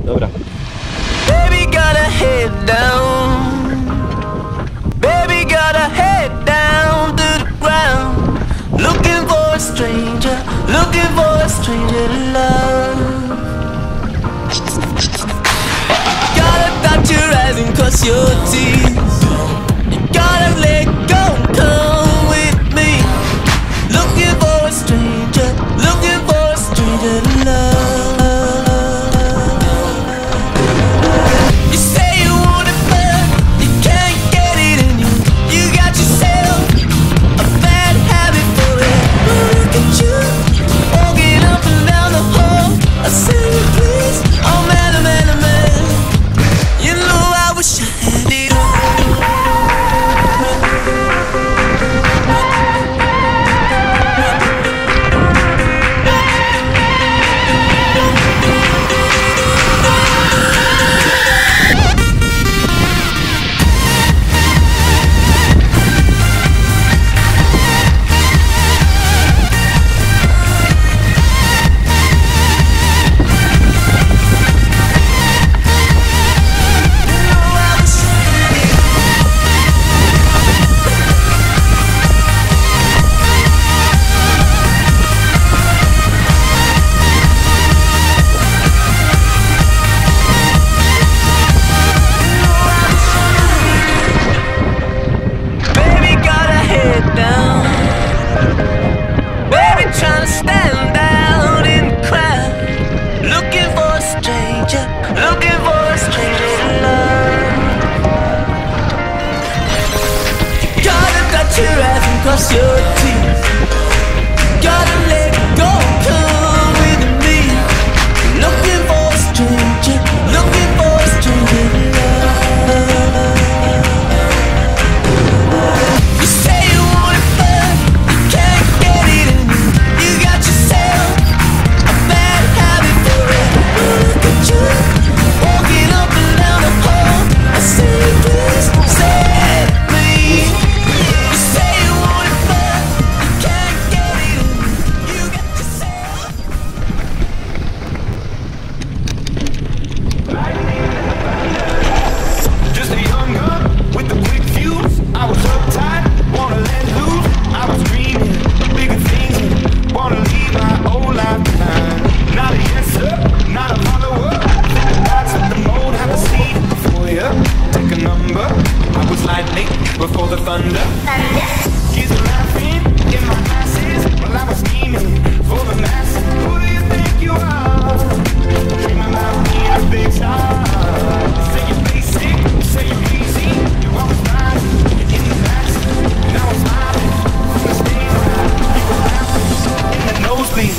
Dobra. Baby got her head down. Baby got her head down to the ground. Looking for a stranger, looking for a stranger to love. Gotta dot your eyes and cross your teeth. You gotta let go and come with me. Looking for a stranger, looking for a stranger to love. Cross your teeth. Gotta let go, come with me. Looking for a stranger, looking for a stranger to love. You say you want it, but you can't get it in you. You got yourself a bad habit for it. Look at you, walking up and down the hall. I say, please, set me. You say you want it, but you can't get it in you. You got yourself. Just a young gun with a quick fuse. I was uptight, wanna let loose. I was dreaming bigger things, wanna leave my old life behind. Not a yes sir, not a follower. That's at the mode, have a seat for ya. Take a number. I was lightning before the thunder. Kids are laughing in my glasses while I was scheming for the masses. Who do you think you are? Dreaming about being a big star. Say you're basic, say you're easy. You always ride in the back. Now I'm smiling from the stage. You were laughing in the nosebleeds.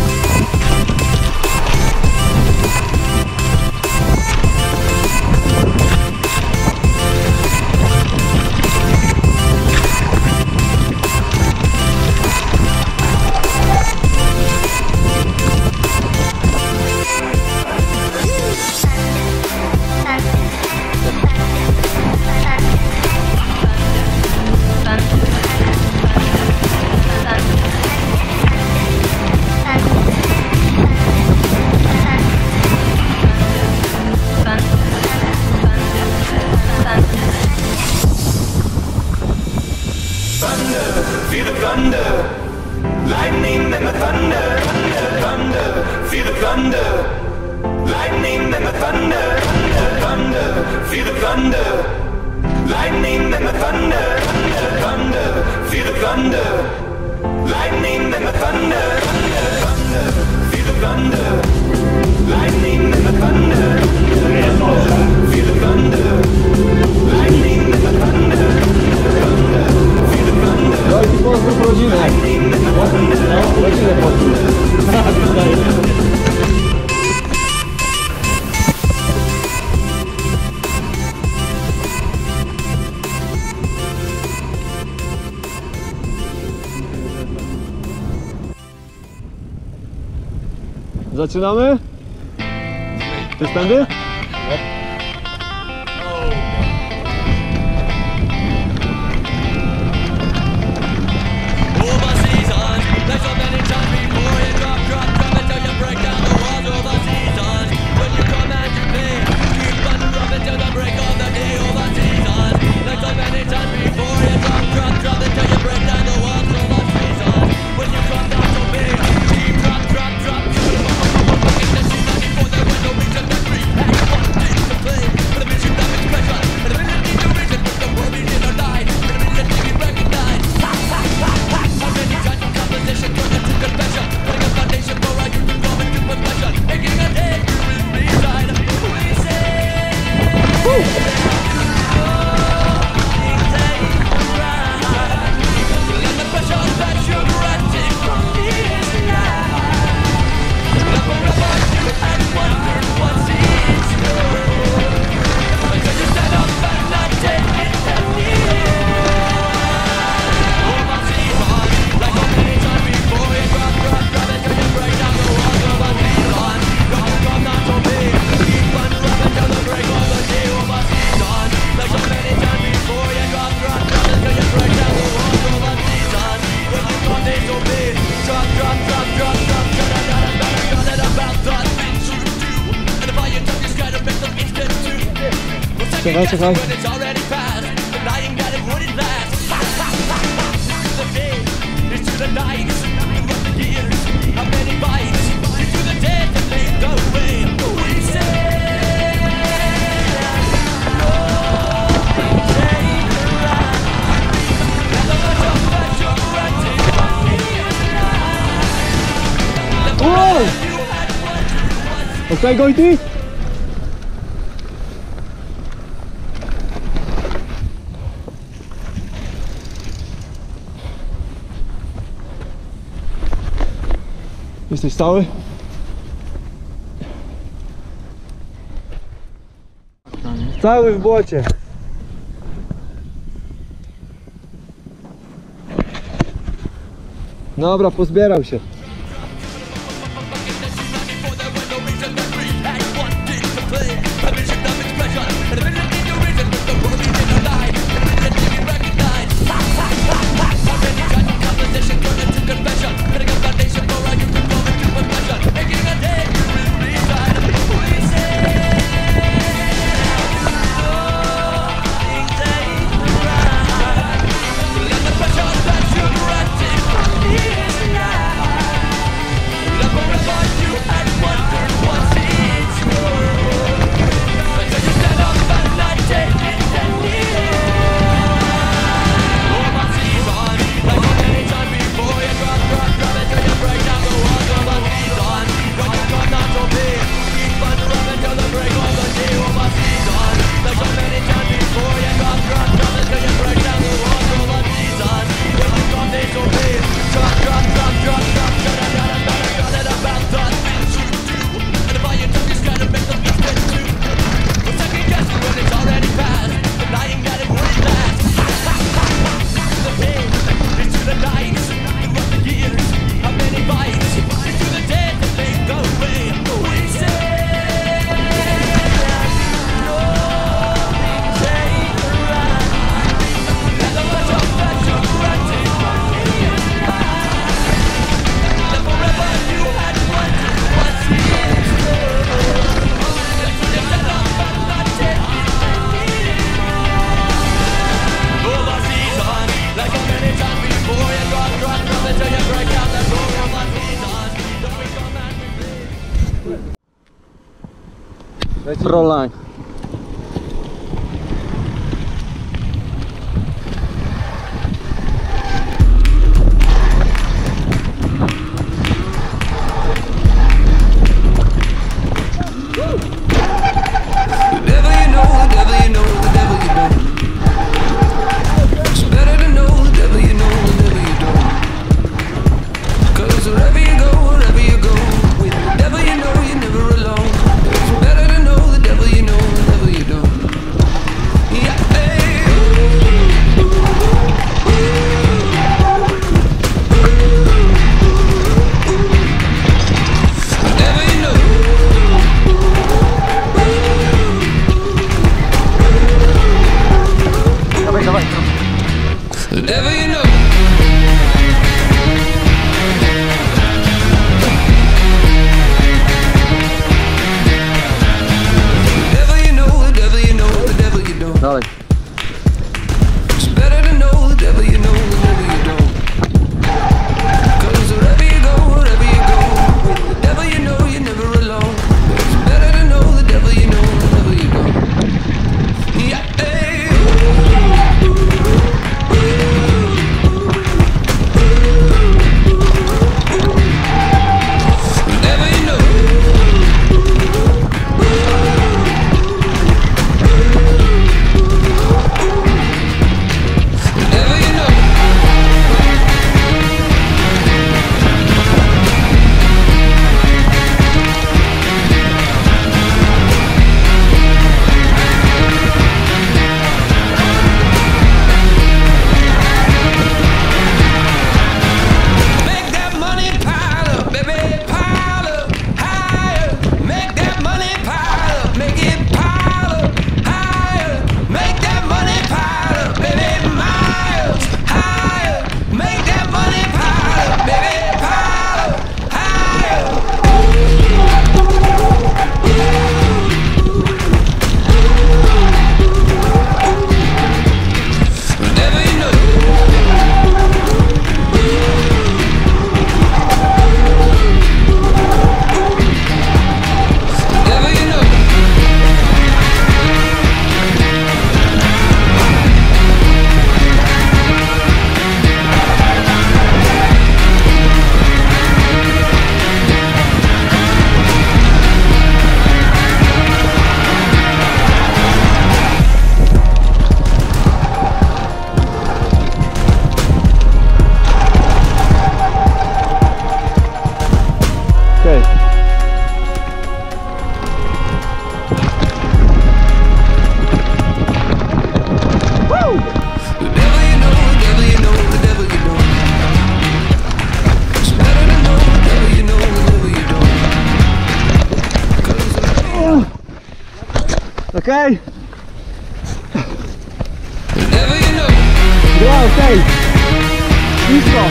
Feel the thunder, lightning and the thunder, thunder, feel the thunder, lightning and the thunder, thunder, feel the thunder, lightning and the thunder, thunder, feel the thunder, lightning and the thunder, thunder, feel the thunder, lightning and the thunder, feel the thunder, lightning and the thunder, thunder, feel the thunder. Dajcie pozdrów rodzinę. Rodzinę pozdrów. Zaczynamy? Ty stędy? Break down the walls of our seasons. When you come and Czekaj, czekaj. It's already past, denying that it wouldn't last. The day is to the night, the years, how many bites? It's to the dead that made the way. We say, Wow! Okej, Gojty? Jesteś cały? Cały w błocie. Dobra, pozbierał się. Proline. Wherever you go, you're never alone. It's better to know the devil you know. Okej? Never you know. Dwa, okej. Blisko.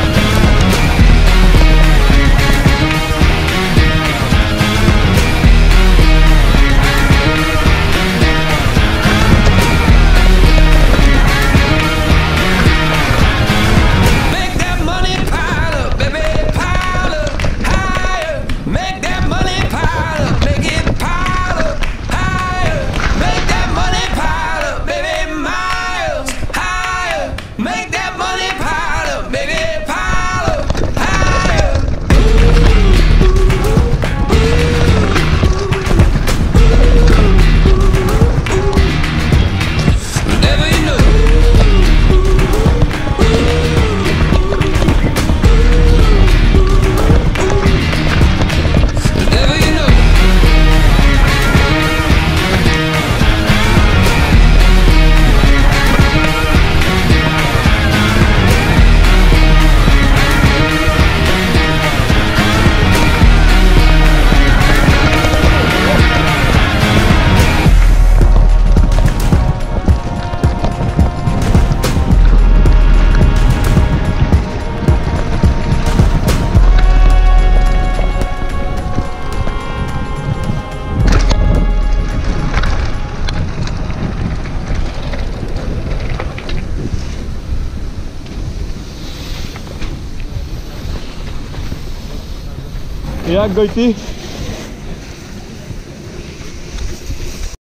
Make that money pile up, baby, pile up higher. Make that money pile up, make it pile up higher. Make that money pile up, baby, miles higher. Make that money pile up, baby, pile up higher. Never you know. Never you know. Jak Gojty?